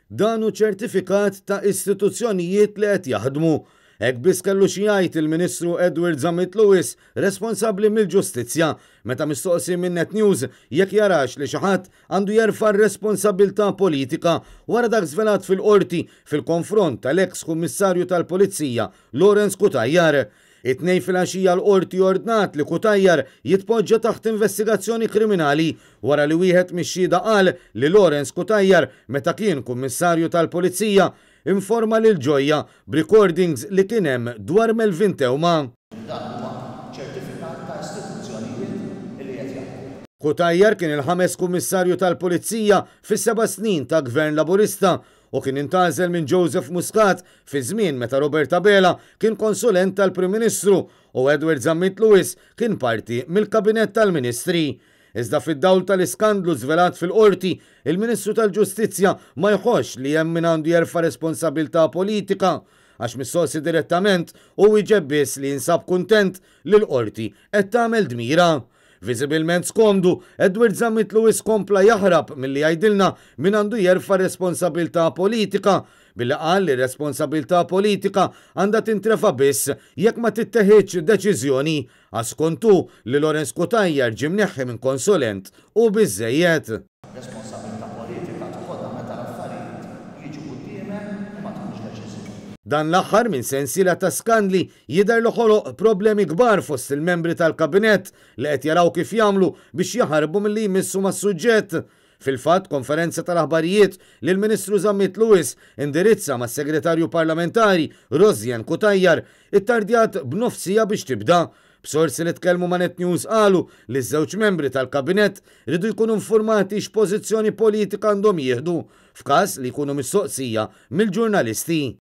Dan hu ċertifikat ta' istituzzjonijiet li qed jaħdmu. Hekk biss kellu xi jgħid il-Ministru Edward Zammit Lewis, responsabbli mill-Ġustizzja, meta mistoqsi minn Net News jekk jarax li xi ħadd għandu jerfa' r-responsabbiltà politika wara dak żvelat fil-qorti fil-konfront tal-eks kummissarju tal-Pulizija Lawrence Kutajjar. It-tnejn fil-għaxija l-qorti ordnat li Kutajjar jitpoġġa taħt investigazzjoni kriminali wara li wieħed mix-xhieda qal li Lawrence Kutajjar meta kien kummissarju tal-Pulizija informa lil Ġojja b'recordings li kien hemm dwar Melvin Tewma. Dan huwa ċertifikat ta' istituzzjonijiet li qed jaħdmu. Kutajjar kien il-ħames kummissarju tal-Pulizija fis-7 snin ta' Gvern Laburista u kien intgħażel minn Joseph Muscat fi żmien meta Robert Abela kien konsulent tal-Prim Ministru u Edward Zammit Lewis kien parti mill-Kabinett tal-Ministri. Iżda fid-dawl tal-iskandlu żvelat fil-qorti, il-Ministru tal-Ġustizzja ma jħoss li hemm min għandu jerfa' responsabilità politika għax mistoqsi direttament u wieġeb biss li jinsab kuntent li l-qorti qed tagħmel dmira. Viżibilment skomdu, Edward Zammit Lewis kompla jaħrab milli jgħidilna min għandu jerfa' responsabilità politika billi qal li responsabilità politika għandha tintrefa' biss jekk ma titteħidx deċiżjoni għaskontu li Lawrence Kutajjar ġie mneħħi minn konsulent u biżżejjed. Responsabilità politika toħodha meta l-affarijiet jiġu quddiemek u ma tkunx deċiżjoni. Dan l-aħħar minn sensiela ta' skandli jidher li ħoloq problemi kbar fost il-membri tal-Kabinett li qed jaraw kif jagħmlu biex jaħarbu milli jmissu mas-suġġett. Fil-fatt, konferenza tal-aħbarijiet li l-Ministru Zammit Lewis indirizza mas segretarju parlamentari Rosjan Kutajjar ittardjat b'nofsija biex tibda. B'sorsi li tkellmu ma' Net News qalu li ż-żewġ membri tal-Kabinett ridu jkunu informati x'pożizzjoni politika għandhom jieħdu f'każ li jkunu mistoqsija mill-ġurnalisti.